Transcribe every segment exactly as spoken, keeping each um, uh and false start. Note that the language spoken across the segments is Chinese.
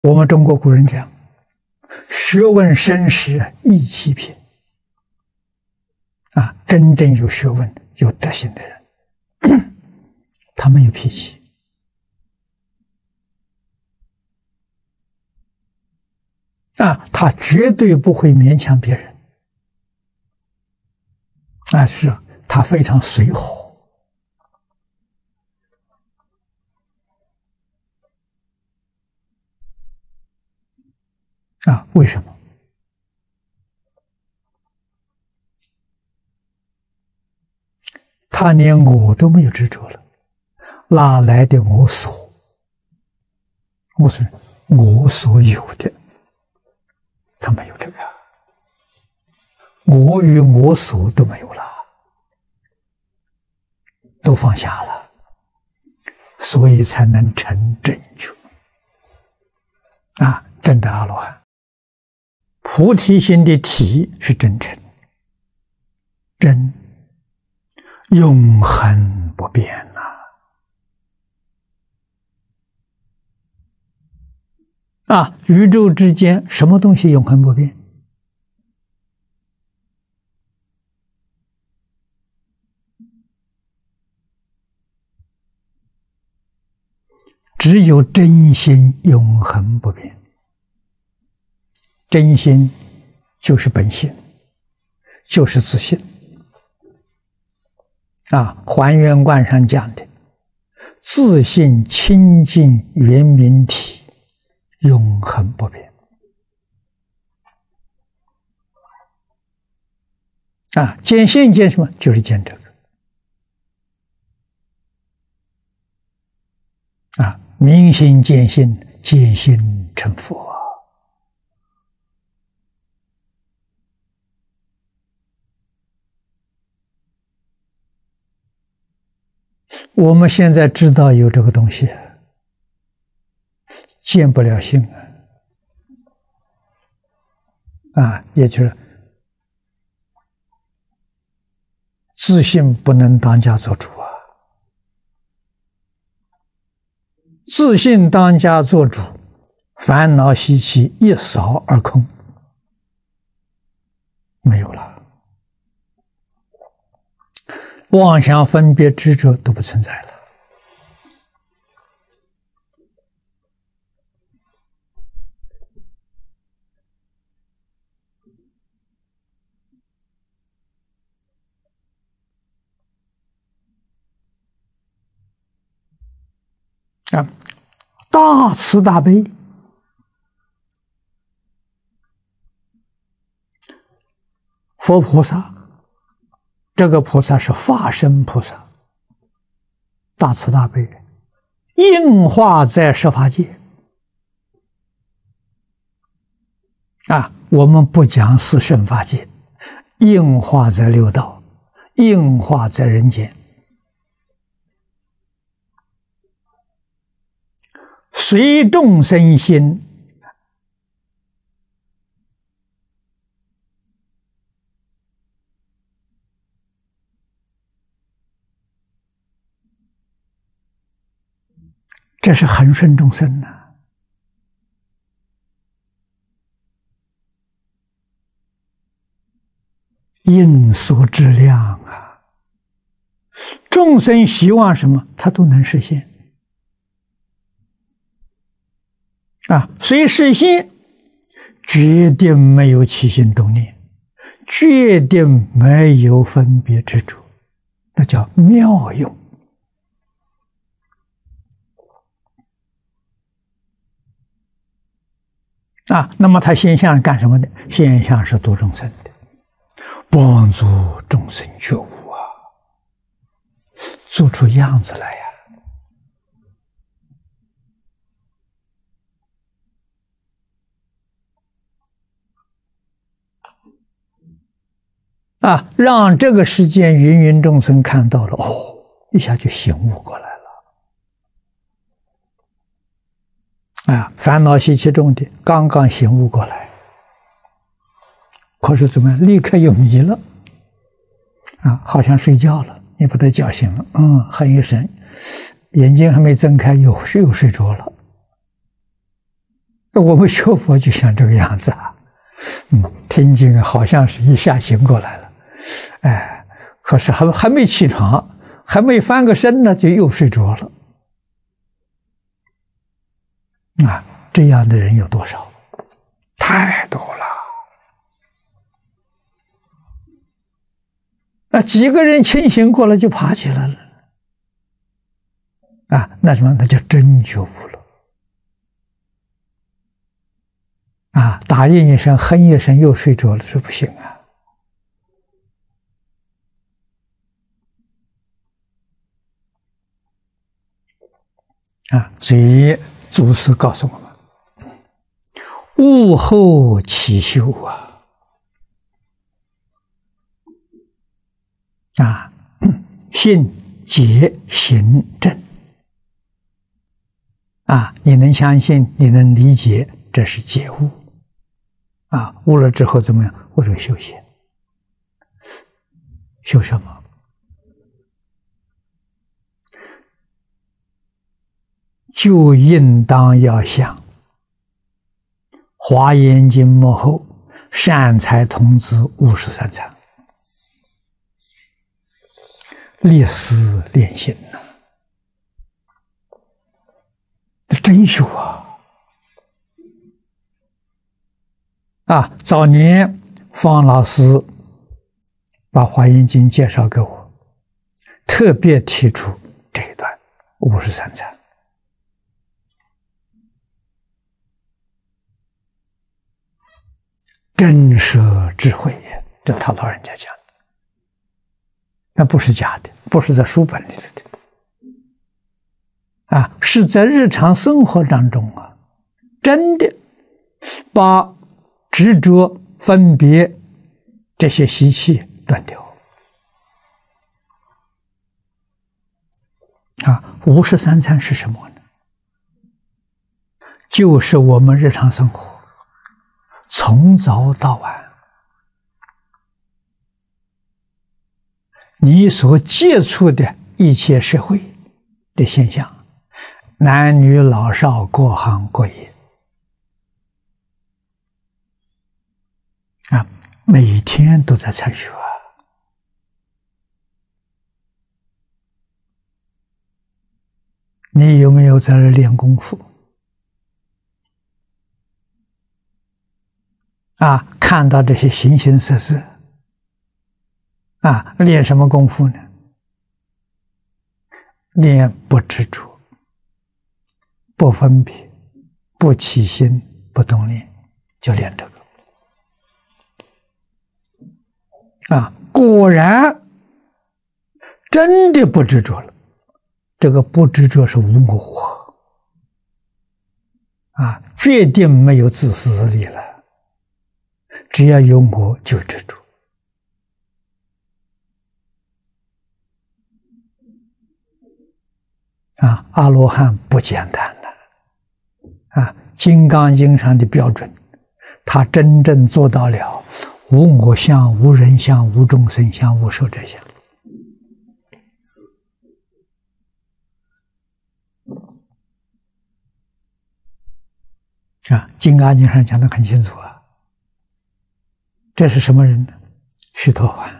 我们中国古人讲，学问深时意气平。啊，真正有学问、有德行的人，他没有脾气。啊，他绝对不会勉强别人。啊，是他非常随和。啊，为什么？他连我都没有执着了，哪来的我所？我说我所有的，他没有这个，我与我所都没有了，都放下了，所以才能成正觉。啊，真的阿罗汉。菩提心的体是真诚，真永恒不变呐！啊，宇宙之间什么东西永恒不变？只有真心永恒不变。真心就是本性，就是自信。啊，还原观上讲的自信清净圆明体，永恒不变。啊，见性见什么？就是见这个。啊，明心见性，见性成佛。我们现在知道有这个东西，见不了性啊，啊，也就是自信不能当家做主啊，自信当家做主，烦恼习气一扫而空，没有了。妄想分别执着都不存在了。啊，大慈大悲，佛菩萨。这个菩萨是化身菩萨，大慈大悲，应化在十法界。啊，我们不讲四圣法界，应化在六道，应化在人间，随众生心。这是恒顺众生呐、啊，应所质量啊！众生希望什么，他都能实现啊！虽实现，决定没有起心动念，决定没有分别执着，那叫妙用。啊，那么他现象是干什么的？现象是度众生的，帮助众生觉悟啊，做出样子来呀！啊，让这个世间芸芸众生看到了，哦，一下就醒悟过来了。啊，烦恼习气重的刚刚醒悟过来，可是怎么样？立刻又迷了，啊，好像睡觉了，你把他叫醒了，嗯，哼一声，眼睛还没睁开，又又睡着了， 我们学佛就像这个样子啊，嗯，听经好像是一下醒过来了，哎，可是还还没起床，还没翻个身呢，就又睡着了。啊，这样的人有多少？太多了。啊，几个人清醒过来就爬起来了。啊，那什么？那叫真觉悟了。啊，打印一声，哼一声，又睡着了，这不行啊！啊，所以祖师告诉我们：悟后起修啊，啊，信解行正。啊，你能相信，你能理解，这是解悟。啊，悟了之后怎么样？或者修行，修什么？就应当要像《华严经》幕后善财童子五十三参，立思练心呐，真修啊！啊，早年方老师把《华严经》介绍给我，特别提出这一段五十三参。真摄智慧也，这他老人家讲的，那不是假的，不是在书本里的，啊，是在日常生活当中啊，真的把执着、分别这些习气断掉。啊，五十三参是什么呢？就是我们日常生活从早到晚，你所接触的一切社会的现象，男女老少各行各业，啊，每天都在参学。你有没有在这练功夫？啊，看到这些形形色色，啊，练什么功夫呢？练不执着，不分别，不起心，不动念，就练这个。啊，果然真的不执着了。这个不执着是无我，啊，决定没有自私自利了。只要有我就执着。啊，阿罗汉不简单了。啊，《金刚经》上的标准，他真正做到了无我相、无人相、无众生相、无寿者相。啊，《金刚经》上讲得很清楚啊，这是什么人呢？须陀洹。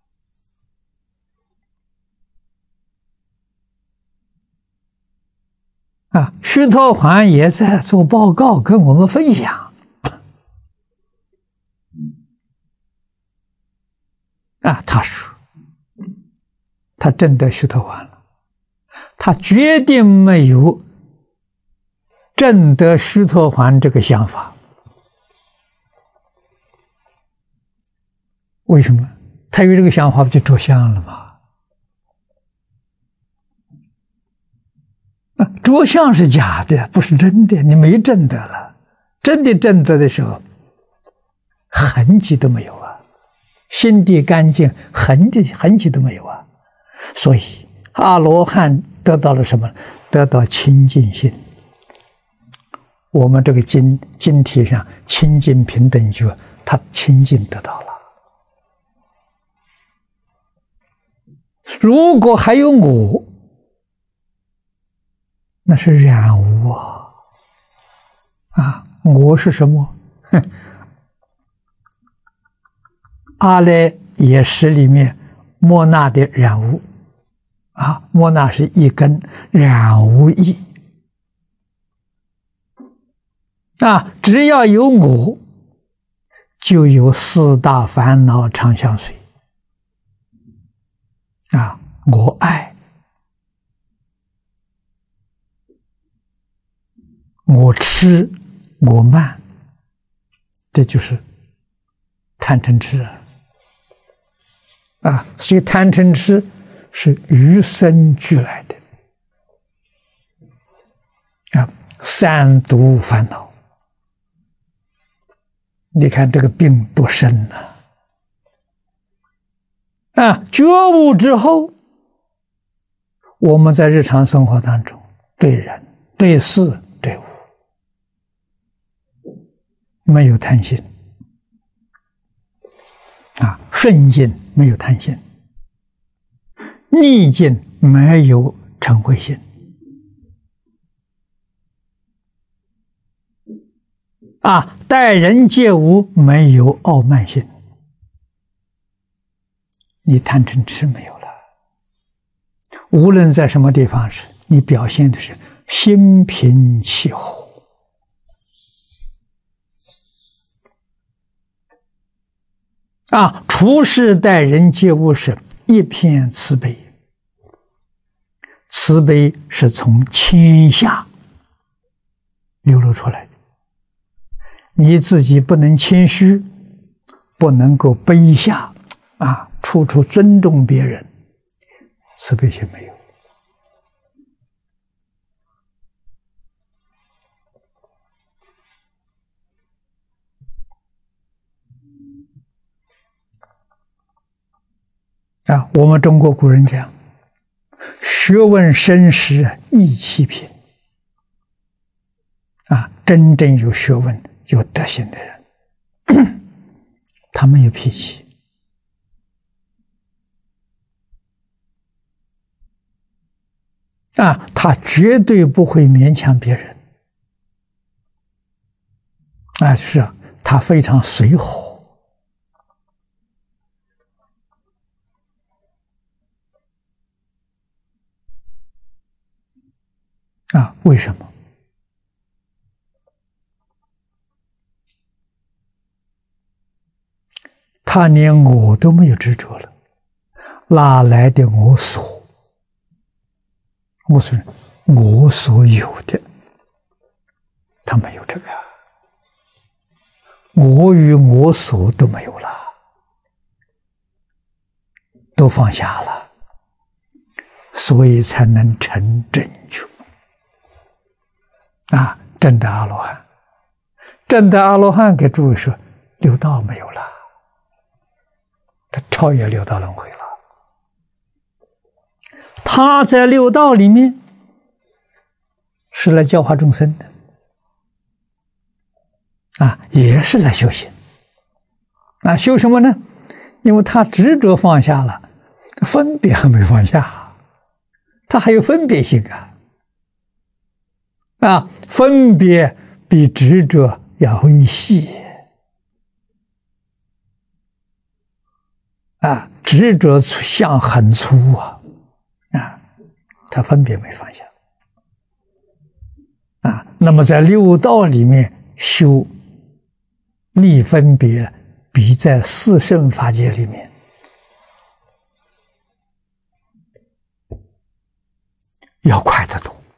啊，须陀洹也在做报告，跟我们分享。啊，他说，他证得须陀洹了，他决定没有证得须陀洹这个想法。为什么？他有这个想法，不就着相了吗？啊，着相是假的，不是真的，你没证得了。真的证得的时候，痕迹都没有啊，心地干净，痕迹痕迹都没有啊。所以阿罗汉得到了什么？得到清净心。我们这个经经题上清净平等觉，他清净得到了。如果还有我，那是染污啊！啊， 我是什么？哼，阿赖耶识里面莫那的染污啊，莫那是一根染污意啊，只要有我，就有四大烦恼常相随啊，我爱，我痴，我慢，这就是贪嗔痴啊！啊，所以贪嗔痴是与生俱来的啊，三毒烦恼。你看这个病多深呐！啊，觉悟之后，我们在日常生活当中，对人、对事、对物，没有贪心啊，顺境没有贪心，逆境没有嗔恚心啊，待人接物没有傲慢心，你贪嗔痴没有了。无论在什么地方时，你表现的是心平气和。啊，处事待人接物时一片慈悲，慈悲是从谦下流露出来的。你自己不能谦虚，不能够卑下，啊，处处尊重别人，慈悲心没有。啊，我们中国古人讲，学问深时意气平。啊，真正有学问、有德行的人，他没有脾气。啊，他绝对不会勉强别人。啊，是啊，他非常随和。啊，为什么？他连我都没有执着了，哪来的我所？我说我所有的，他没有这个，我与我所都没有了，都放下了，所以才能成正觉。啊，真的阿罗汉，真的阿罗汉给诸位说，六道没有了，他超越六道轮回了。他在六道里面是来教化众生的，啊，也是来修行。啊，修什么呢？因为他执着放下了，分别还没放下，他还有分别心啊。啊，分别比执着要微细啊，执着相很粗啊，啊，他分别没放下啊。那么在六道里面修立分别，比在四圣法界里面要快得多。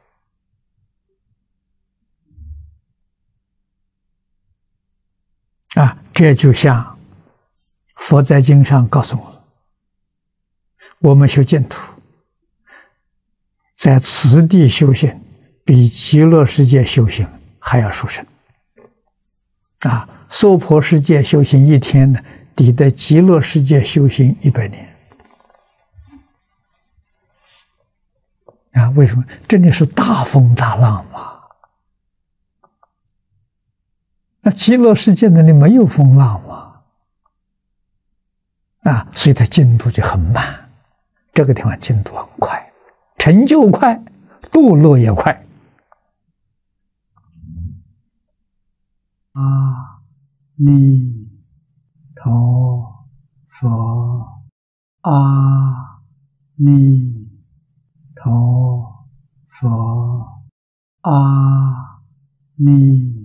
啊，这就像佛在经上告诉我，我们修净土，在此地修行，比极乐世界修行还要殊胜。啊，娑婆世界修行一天呢，抵得极乐世界修行一百年。啊，为什么？这里是大风大浪嘛。那极乐世界那里没有风浪嘛？啊，所以它进度就很慢。这个地方进度很快，成就快，堕落也快。 弥陀佛，阿弥陀佛，阿弥